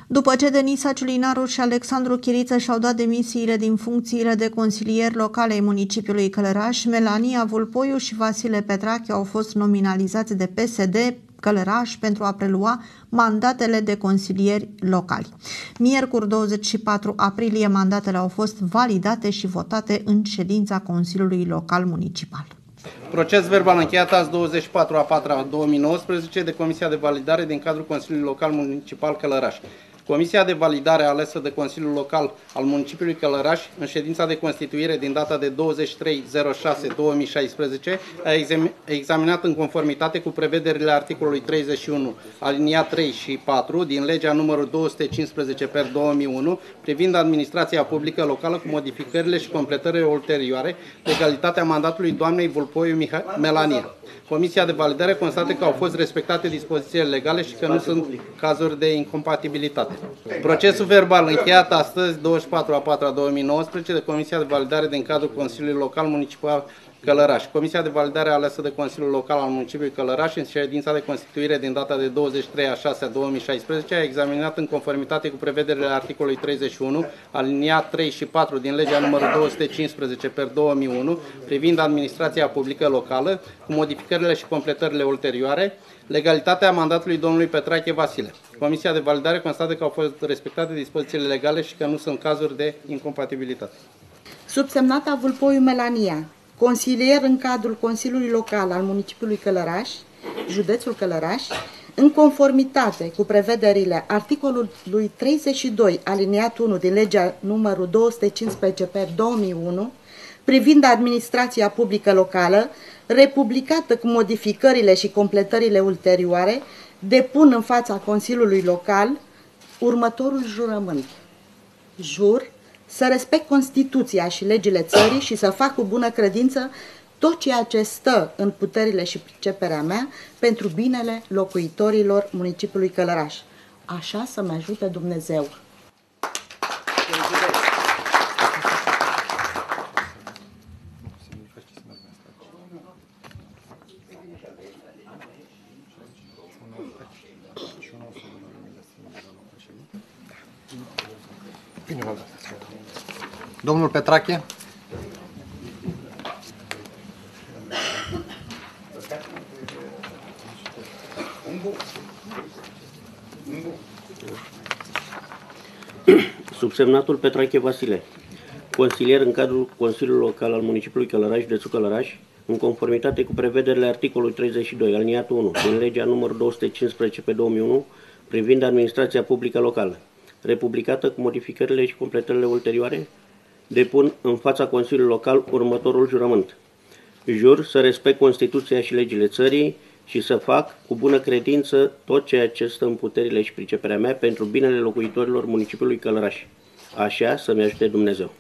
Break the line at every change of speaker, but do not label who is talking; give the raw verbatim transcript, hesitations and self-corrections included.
După ce Denisa Ciulinaru și Alexandru Chiriță și-au dat demisiile din funcțiile de consilieri locale ai municipiului Călăraș, Melania Vulpoiu și Vasile Petrache au fost nominalizați de P S D Călăraș pentru a prelua mandatele de consilieri locali. Miercuri douăzeci și patru aprilie mandatele au fost validate și votate în ședința Consiliului Local Municipal.
Proces verbal încheiat azi douăzeci și patru a patra două mii nouăsprezece de Comisia de Validare din cadrul Consiliului Local Municipal Călăraș. Comisia de validare alesă de Consiliul Local al municipiului Călăraș în ședința de constituire din data de douăzeci și trei zero șase două mii șaisprezece a examinat în conformitate cu prevederile articolului treizeci și unu aliniat trei și patru din legea numărul două sute cincisprezece pe două mii unu privind administrația publică locală cu modificările și completările ulterioare legalitatea mandatului doamnei Vulpoiu Melania. Comisia de validare constată că au fost respectate dispozițiile legale și că nu sunt cazuri de incompatibilitate. Procesul verbal încheiat astăzi, douăzeci și patru a patra două mii nouăsprezece, de Comisia de Validare din cadrul Consiliului Local Municipal Călăraș. Comisia de validare alesă de Consiliul Local al municipiului Călăraș în ședința de constituire din data de douăzeci și trei a șasea două mii șaisprezece a examinat în conformitate cu prevederile articolului treizeci și unu, aliniat trei și patru din legea numărul două sute cincisprezece pe două mii unu privind administrația publică locală, cu modificările și completările ulterioare, legalitatea mandatului domnului Petrache Vasile. Comisia de validare constată că au fost respectate dispozițiile legale și că nu sunt cazuri de incompatibilitate.
Subsemnata Vulpoiu Melania, consilier în cadrul Consiliului Local al municipiului Călăraș, județul Călăraș, în conformitate cu prevederile articolului treizeci și doi aliniat unu din legea numărul două sute cincisprezece pe două mii unu privind administrația publică locală, republicată cu modificările și completările ulterioare, depun în fața Consiliului Local următorul jurământ. Jur să respect Constituția și legile țării și să fac cu bună credință tot ceea ce stă în puterile și priceperea mea pentru binele locuitorilor municipiului Călăraș. Așa să-mi ajute Dumnezeu.
Domnul Petrache.
Subsemnatul Petrache Vasile, consilier în cadrul Consiliului Local al municipiului Călăraș, județul Călăraș, în conformitate cu prevederile articolului treizeci și doi, aliniatul unu, din legea numărul două sute cincisprezece pe două mii unu, privind administrația publică locală, republicată cu modificările și completările ulterioare, depun în fața Consiliului Local următorul jurământ. Jur să respect Constituția și legile țării și să fac cu bună credință tot ceea ce stă în puterile și priceperea mea pentru binele locuitorilor municipiului Călăraș. Așa să-mi ajute Dumnezeu.